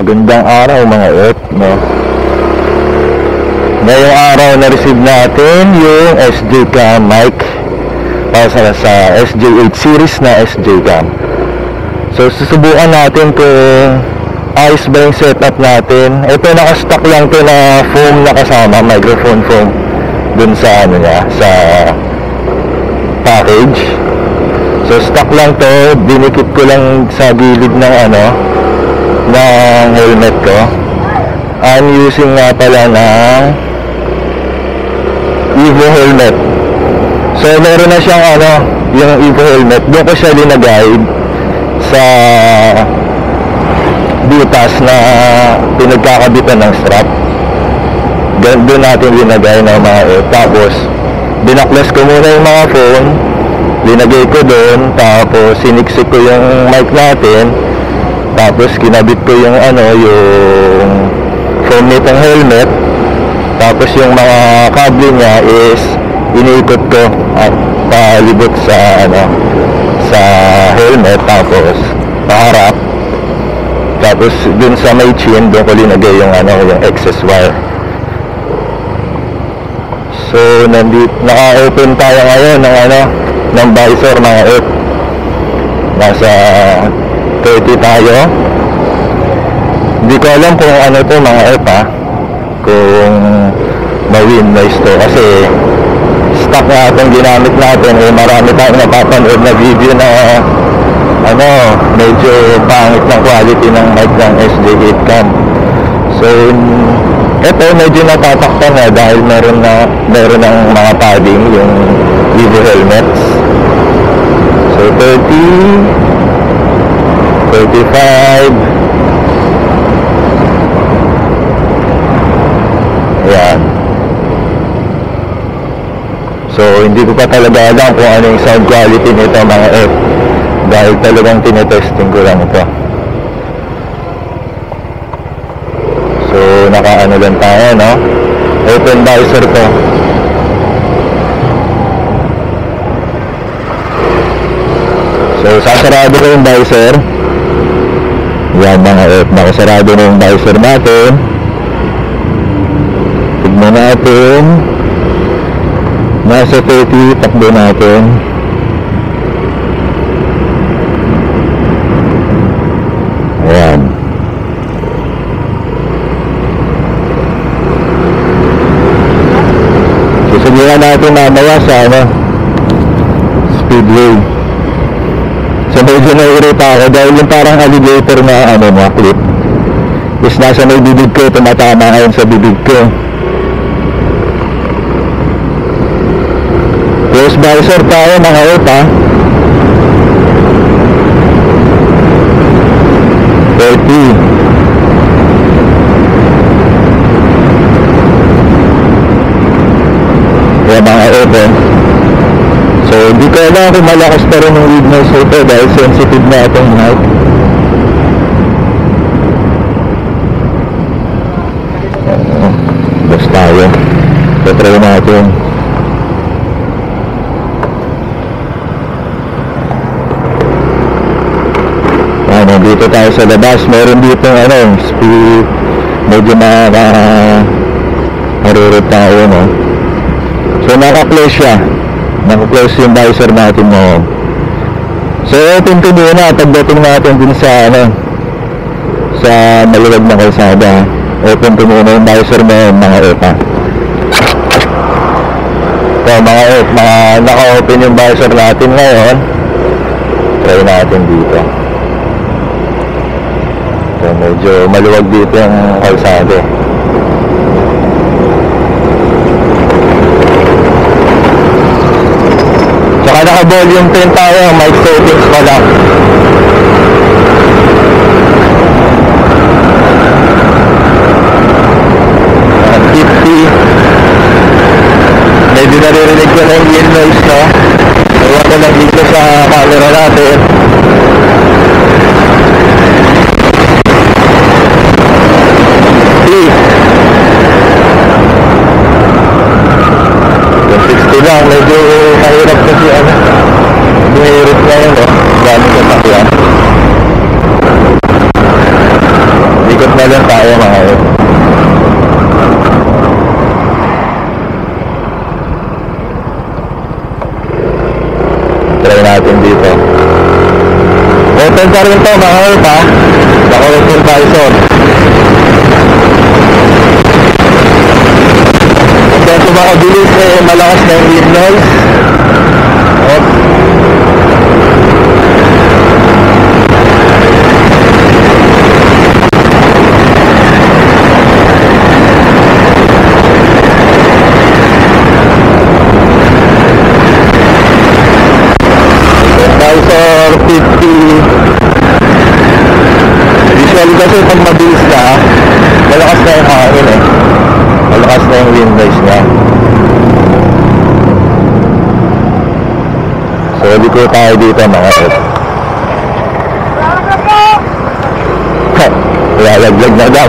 Magandang araw mga Earth, no? Ngayong araw na-receive natin yung SJ Cam mic para sa SJ8 series na SJ Cam. So susubukan natin kung ayos ba yung setup natin. Ito naka-stock lang to na foam na kasama, microphone foam dun sa ano niya, sa package. So stock lang to, dinikit ko lang sa gilid ng ng helmet ko. I'm using nga pala ng Evo helmet. So meron na siyang yung Evo helmet. Doon ko siya linagay sa butas na pinagkakabitan ng strap. Doon natin linagay na tapos binaklas ko muna yung mga phone, linagay ko doon, tapos siniksik ko yung mic natin, tapos kinabit ko yung yung foam nitong helmet, tapos yung mga kable niya is iniikot ko at palibot sa sa helmet, tapos paharap, tapos dun sa may chin doon ko linagay yung yung excess wire. So naka-open tayo ngayon ng visor mga Earth. Nasa 30 tayo. Hindi ko alam kung to mga Earth kung ma-wind noise to, kasi stock na itong ginamit natin. Marami tayong napapanood na video na medyo pangit ng quality ng mic ng SJ8 Cam. So ito medyo natatakpan na dahil meron ng mga padding yung Evo helmets. So 30, 35. Ayan. So hindi ko pa talaga alam kung ano yung sound quality nito mga F, dahil talagang tinetesting ko lang ito. So naka lang tayo, no? Open visor to. So sasarado ko yung visor. Yan mga F, nakasarado na yung visor natin. Tignan natin. Nasa 30, takbo natin. Ayan. Susubukan natin mamaya sa speedway. So medyo nairita ako dahil yung parang alligator na clip is nasa may bibig ko, tumatama ngayon sa bibig ko. Close visor tayo mga Earth, 30. Kaya mga Earth, so hindi ko alam kung malakas pa rin yung wind noise ito dahil sensitive na itong mic. Basta tayo, try natin. Dito tayo sa labas, meron dito speed, medyo marurot tayo, no? So naka-close siya, naka-close yung visor natin mo. So open ko muna pagdating natin din sa sa maluwag na kalsada. Open ko muna yung visor mo mga Epa. So mga Epa, naka-open yung visor natin ngayon. Try natin dito. So medyo maluwag dito yung kalsada. Tsaka naka-volume 10 tayo, mic settings pa lang. At 50. Medyo naririnig ko na yung wind noise, no? Ewan ko lang dito sa camera natin. Medyo mahirap kasi mahirap ngayon, gamit ang takyan. Ikot na Magtatalon tayo mga ep. Try natin dito. Open pa rin to mga ep ha. Naka-open visor. Kasi makabilis eh, malakas na yung wind noise. Op. Visor 50. Usually kasi pag mabilis ka, malakas na yung hangin eh. Malakas na yung wind noise niya. So, liko tayo dito mga ep. Lalaglag na daw.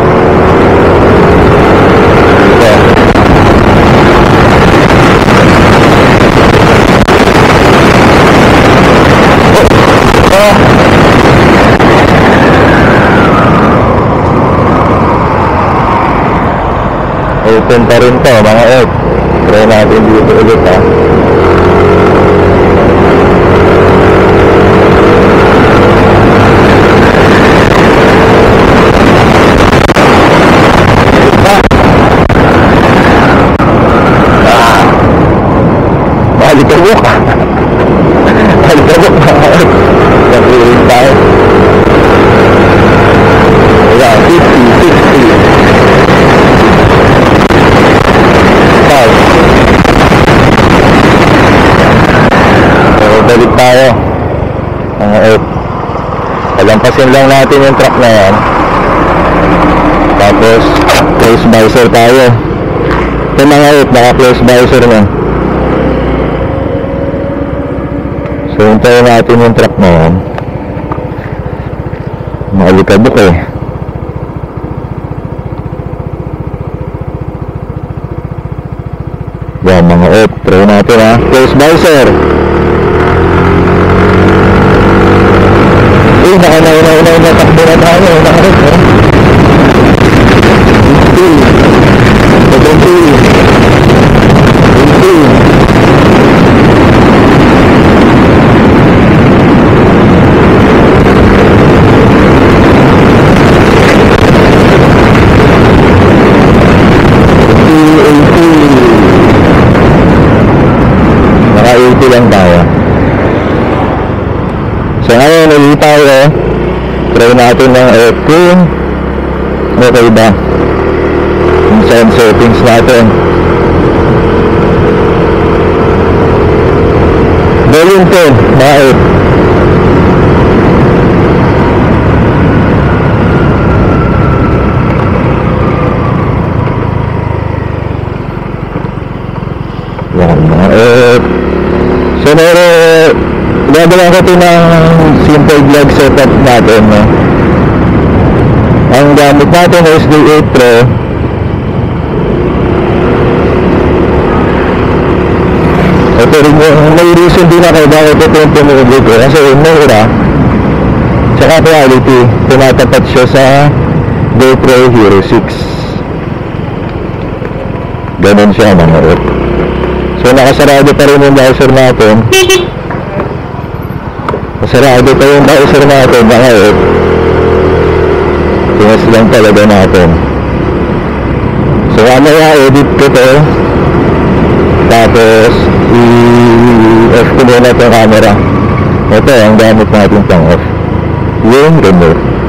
Dito. Oh. Open pa rin to mga ep. Try natin dito ulit ha. Malikabok. Malikabok mga ep. Nag-ring tayo. Ayan, 50, 60. Balik tayo mga ep. Palampasin lang natin yung truck na yan. Tapos close visor tayo. Ito mga ep, naka close visor na. So hintayin natin yung truck na yan. Makalikabok eh. Yan mga ep, try natin ha. Close visor. Nakanauna na takbo na tayo. Nakarap eh. Naka-80 lang tayo. So ngayon, ulit tayo. Try natin ng aircon. Okay ba? Yung sound settings natin. Volume 10. Bakit? Yan mga so meron gagawa ko ito ng simple vlog setup natin no? Ang gamit natin is SD8 Pro. Ito rin yung may reason din ako bakit ito yung pinuli ko kasi mura tsaka quality, tinatapat siya sa GoPro Hero 6. Ganon siya mga ep. So nakasarado pa rin yung visor natin. Sarado pa yung visor natin mga ep. Tinas lang talaga natin. So mamaya edit ko to. Tapos i-off ko muna itong camera. Ito ang gamit natin pang off. Yung remote.